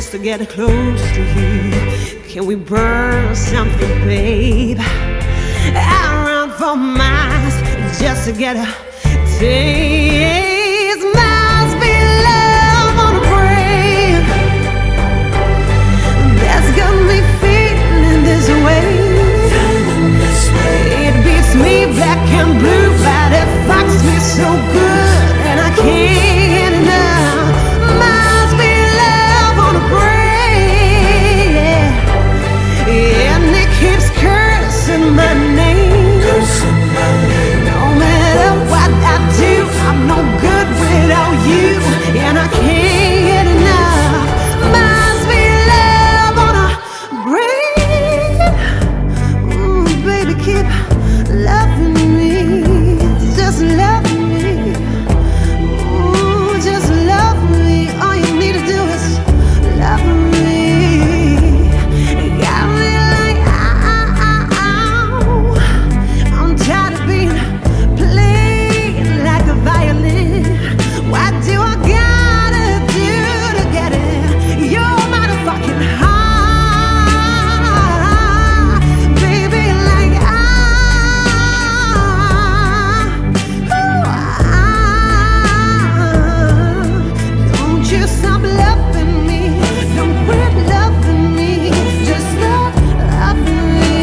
just to get close to you. Can we burn something, babe? I run for miles just to get a taste. Must be love on a break that's got me feeling this way. It beats me black and blue, but it fucks me so good, and I can't get enough. Must be love on a break, and it keeps cursing my name. No matter what I do, I'm no good without you, and I can't get enough. Must be love on a break. Baby, keep loving me, just love me. Just love me. All you need to do is love me. Got me like I'm tired of being played like a violin. What do I gotta do to get it? You're motherfucking heart, baby, like don't you stop loving me, don't quit loving me, just stop loving me.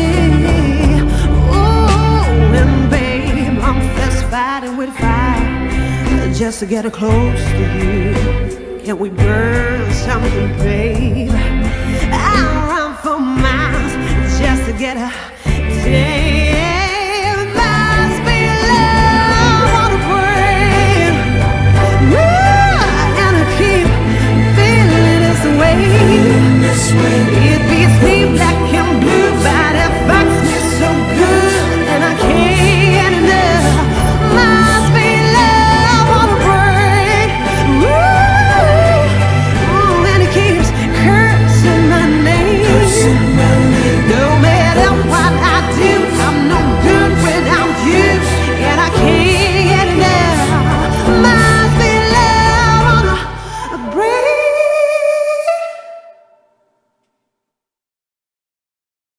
Oh, and babe, I'm fast fighting with fire just to get close to you. Can we burn something, babe? I run for miles just to get a taste.